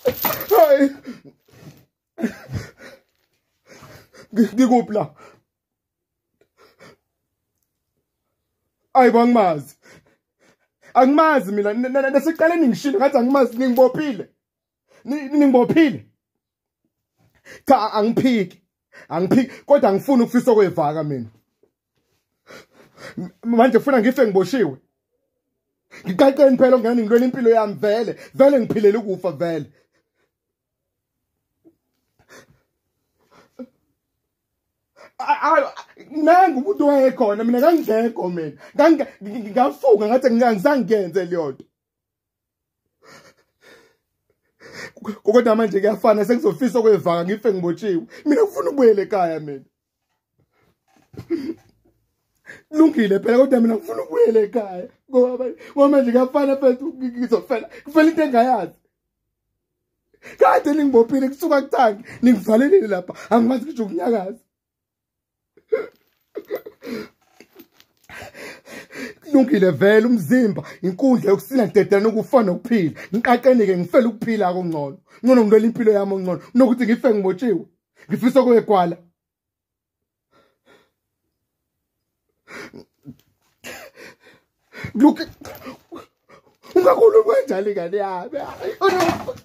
Hayi. Ngikuphi la? Ayibo angimazi. Angimazi mina nasiqale ningishilo ngathi angimazi ningibophile. Ningibophile. Cha angiphiki. Angiphiki kodwa angifuni ukufisa okwevaka mina. Manje ufuna ngife ngiboshiwe. Ngicaqeni phela ngani ngilwela impilo yami vele ngiphilela ukufa vele. Nangu umuntu wayekhona mina ngangekho mina ngafuka ngathi ngizangenze leyo nto kodwa manje kuyafana sengizofisa okwevaka ngife ngibotshiwe mina ngifuna ukubuyela ekhaya mina lungile phela kodwa mina ngifuna ukubuyela ekhaya ngoba manje kuyafana phela ngizofela kufela into engayazi kade ningibophile kusuka kuthangi ningivalelile lapha angimazi ngisho ukunyakaza lungile vele umzimba inkundla yokusila ngidedana ukufana nokuphila ngiqaqene ke ngifela ukuphila akongcono ngcono ngilwela impilo yami ongcono nokuthi ngife ngibotshiwe ngifisa okwegwala look ungakhuluma kanjani ngane yami